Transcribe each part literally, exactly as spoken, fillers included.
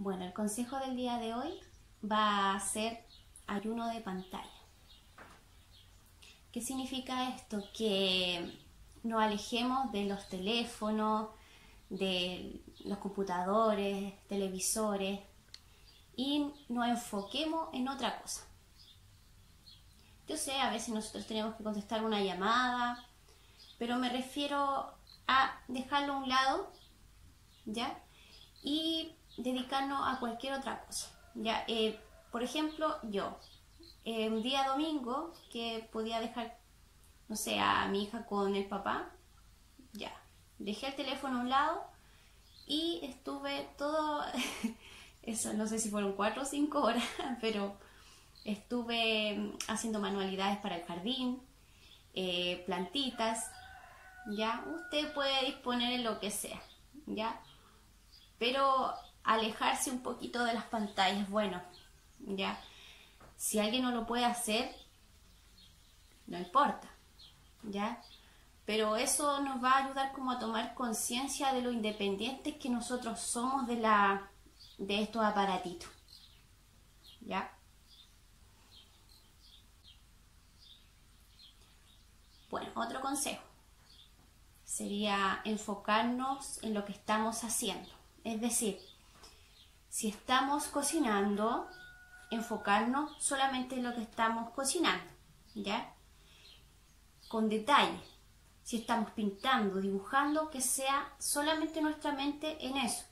Bueno, el consejo del día de hoy va a ser ayuno de pantalla. ¿Qué significa esto? Que nos alejemos de los teléfonos, de los computadores, televisores y nos enfoquemos en otra cosa. Yo sé, a veces nosotros tenemos que contestar una llamada, pero me refiero a dejarlo a un lado, ¿ya? Y dedicarnos a cualquier otra cosa, ¿ya? Eh, por ejemplo, yo, eh, un día domingo que podía dejar, no sé, a mi hija con el papá, ya, dejé el teléfono a un lado y estuve todo, eso, no sé si fueron cuatro o cinco horas, pero estuve haciendo manualidades para el jardín, eh, plantitas, ya, usted puede disponer en lo que sea, ya, pero alejarse un poquito de las pantallas, bueno, ya, si alguien no lo puede hacer, no importa, ya, pero eso nos va a ayudar como a tomar conciencia de lo independientes que nosotros somos de la de estos aparatitos, ya. Bueno, otro consejo sería enfocarnos en lo que estamos haciendo, es decir, si estamos cocinando, enfocarnos solamente en lo que estamos cocinando, ¿ya? Con detalle. Si estamos pintando, dibujando, que sea solamente nuestra mente en eso.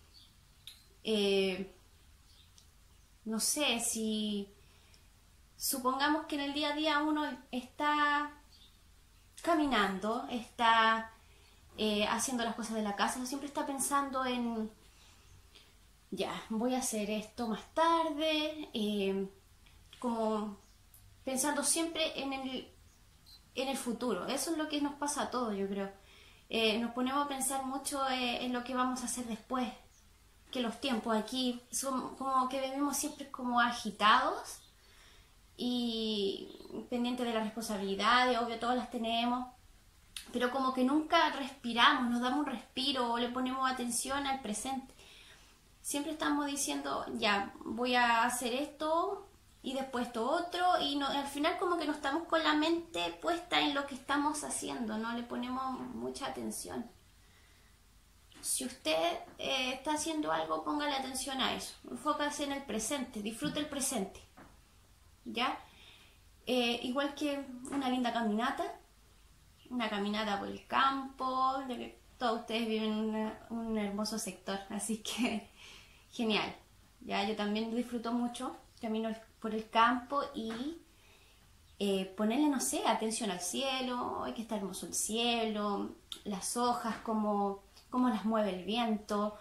Eh, no sé, si supongamos que en el día a día uno está caminando, está eh, haciendo las cosas de la casa, uno siempre está pensando en ya, voy a hacer esto más tarde, eh, como pensando siempre en el, en el futuro. Eso es lo que nos pasa a todos, yo creo. Eh, nos ponemos a pensar mucho eh, en lo que vamos a hacer después, que los tiempos aquí son como que vivimos siempre como agitados y pendientes de las responsabilidades, obvio todas las tenemos, pero como que nunca respiramos, nos damos un respiro o le ponemos atención al presente. Siempre estamos diciendo, ya, voy a hacer esto y después esto otro, y no, al final como que no estamos con la mente puesta en lo que estamos haciendo, no le ponemos mucha atención. Si usted eh, está haciendo algo, póngale atención a eso, enfócase en el presente, disfrute el presente, ¿ya? Eh, igual que una linda caminata, una caminata por el campo, ya que todos ustedes viven en una, un hermoso sector, así que genial, ya, yo también disfruto mucho, camino por el campo y eh, ponerle, no sé, atención al cielo, hay que estar hermoso el cielo, las hojas, cómo, cómo las mueve el viento,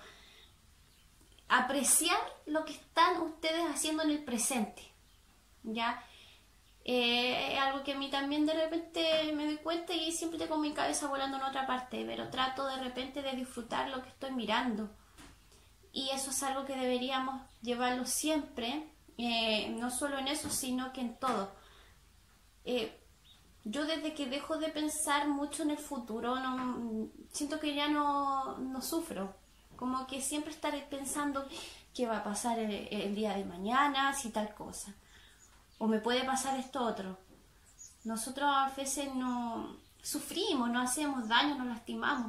apreciar lo que están ustedes haciendo en el presente, ya, eh, es algo que a mí también de repente me doy cuenta y siempre tengo mi cabeza volando en otra parte, pero trato de repente de disfrutar lo que estoy mirando. Y eso es algo que deberíamos llevarlo siempre, eh, no solo en eso, sino que en todo. Eh, yo desde que dejo de pensar mucho en el futuro, no, siento que ya no, no sufro. Como que siempre estaré pensando qué va a pasar el, el día de mañana, si tal cosa. O me puede pasar esto otro. Nosotros a veces no sufrimos, nos hacemos daño, nos lastimamos.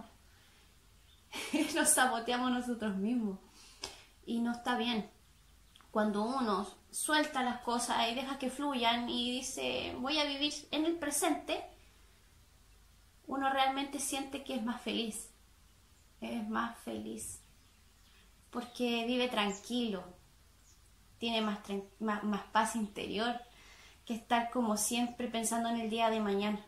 Nos saboteamos nosotros mismos. Y no está bien. Cuando uno suelta las cosas y deja que fluyan y dice voy a vivir en el presente, uno realmente siente que es más feliz. Es más feliz. Porque vive tranquilo. Tiene más, más, más paz interior que estar como siempre pensando en el día de mañana.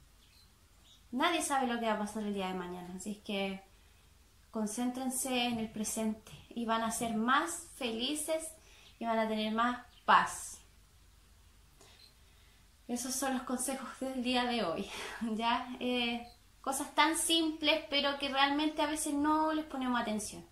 Nadie sabe lo que va a pasar el día de mañana. Así es que concéntrense en el presente y van a ser más felices y van a tener más paz. Esos son los consejos del día de hoy, ¿ya? Eh, cosas tan simples pero que realmente a veces no les ponemos atención.